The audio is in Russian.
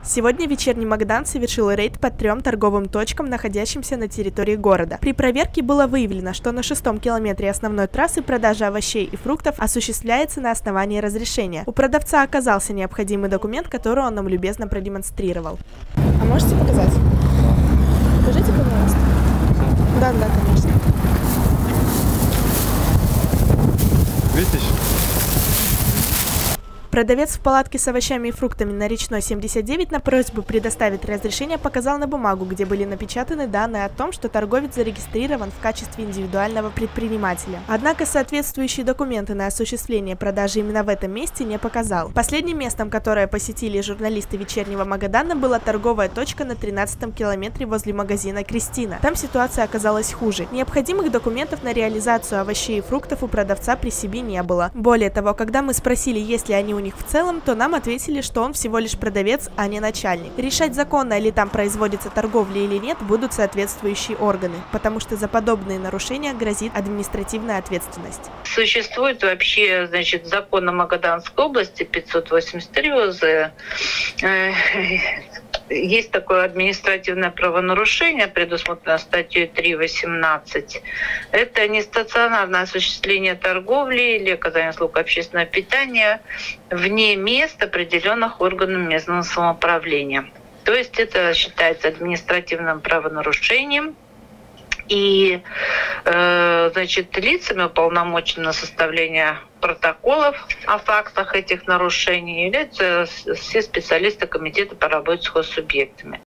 Сегодня вечерний Магадан совершил рейд по 3 торговым точкам, находящимся на территории города. При проверке было выявлено, что на 6-м километре основной трассы продажа овощей и фруктов осуществляется на основании разрешения. У продавца оказался необходимый документ, который он нам любезно продемонстрировал. А можете показать? Покажите, пожалуйста. Да, конечно. 2000. Продавец в палатке с овощами и фруктами на Речной 79 на просьбу предоставить разрешение показал на бумагу, где были напечатаны данные о том, что торговец зарегистрирован в качестве индивидуального предпринимателя. Однако соответствующие документы на осуществление продажи именно в этом месте не показал. Последним местом, которое посетили журналисты вечернего Магадана, была торговая точка на 13-м километре возле магазина «Кристина». Там ситуация оказалась хуже. Необходимых документов на реализацию овощей и фруктов у продавца при себе не было. Более того, когда мы спросили, есть ли они у них в целом, то нам ответили, что он всего лишь продавец, а не начальник. Решать, законно ли там производится торговля или нет, будут соответствующие органы, потому что за подобные нарушения грозит административная ответственность. Существует вообще, закон о Магаданской области 583 ОЗ. Есть такое административное правонарушение, предусмотрено статьей 3.18. Это нестационарное осуществление торговли или оказание услуг общественного питания вне мест, определенных органами местного самоуправления. То есть это считается административным правонарушением. И лицами, уполномоченными на составление протоколов о фактах этих нарушений, являются все специалисты комитета по работе с госсубъектами.